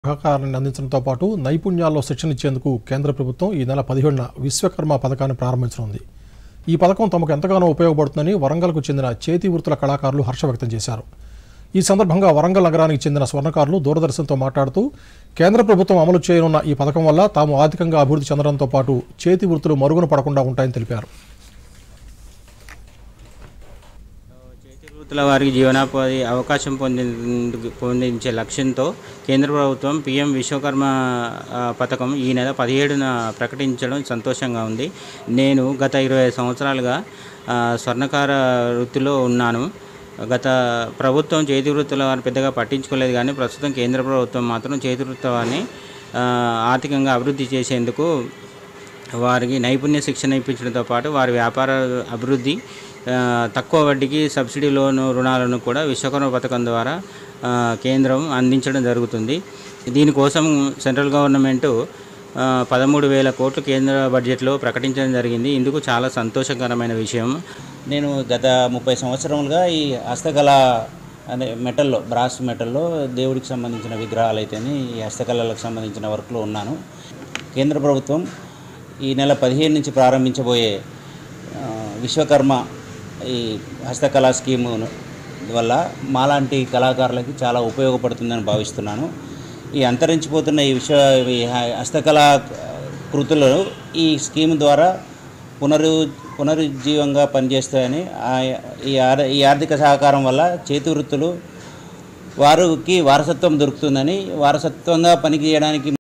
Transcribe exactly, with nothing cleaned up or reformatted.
సహకారాన్ని అందించడంతో పాటు నైపుణ్యాల్లో శిక్షణ ఇచ్చేందుకు కేంద్ర ప్రభుత్వం ఈ నెల పదిహేడున విశ్వకర్మ పథకాన్ని ప్రారంభించనుంది. ఈ పథకం తమకు ఎంతగానో ఉపయోగపడుతుందని వరంగల్కు చెందిన చేతి వృత్తుల కళాకారులు హర్షం వ్యక్తం చేశారు. ఈ సందర్భంగా వరంగల్ నగరానికి చెందిన స్వర్ణకారులు దూరదర్శన్తో మాట్లాడుతూ కేంద్ర ప్రభుత్వం అమలు చేయనున్న ఈ పథకం వల్ల తాము ఆర్థికంగా అభివృద్ధి చెందడంతో పాటు చేతి వృత్తులు మరుగున పడకుండా ఉంటాయని తెలిపారు. వృత్తుల వారికి జీవనోపాధి అవకాశం పొందేందుకు పొందించే లక్ష్యంతో కేంద్ర ప్రభుత్వం పీఎం విశ్వకర్మ పథకం ఈ నెల పదిహేడున ప్రకటించడం సంతోషంగా ఉంది. నేను గత ఇరవై సంవత్సరాలుగా స్వర్ణకార వృత్తిలో ఉన్నాను. గత ప్రభుత్వం చేతి వృత్తుల వారిని పెద్దగా పట్టించుకోలేదు, కానీ ప్రస్తుతం కేంద్ర ప్రభుత్వం మాత్రం చేతి వృత్తుల వారిని ఆర్థికంగా అభివృద్ధి చేసేందుకు వారికి నైపుణ్య శిక్షణ ఇప్పించడంతో పాటు వారి వ్యాపార అభివృద్ధి, తక్కువ వడ్డీకి సబ్సిడీ లోను రుణాలను కూడా విశ్వకర్మ పథకం ద్వారా కేంద్రం అందించడం జరుగుతుంది. దీనికోసం సెంట్రల్ గవర్నమెంట్ పదమూడు వేల కోట్లు కేంద్ర బడ్జెట్లో ప్రకటించడం జరిగింది. ఇందుకు చాలా సంతోషకరమైన విషయం. నేను గత ముప్పై సంవత్సరములుగా ఈ హస్తకళ అనే మెటల్లో బ్రాస్ మెటల్లో దేవుడికి సంబంధించిన విగ్రహాలు అయితేనే ఈ హస్తకళలకు సంబంధించిన వర్క్లో ఉన్నాను. కేంద్ర ప్రభుత్వం ఈ నెల పదిహేను నుంచి ప్రారంభించబోయే విశ్వకర్మ ఈ హస్తకళా స్కీము వల్ల మాలాంటి కళాకారులకి చాలా ఉపయోగపడుతుందని భావిస్తున్నాను. ఈ అంతరించిపోతున్న ఈ విశ్వ హస్తకళా కృతులు ఈ స్కీమ్ ద్వారా పునరు పునరుజ్జీవంగా పనిచేస్తాయని, ఈ ఈ ఆర్థిక సహకారం వల్ల చేతి వృత్తులు వారికి వారసత్వం దొరుకుతుందని, వారసత్వంగా పని చేయడానికి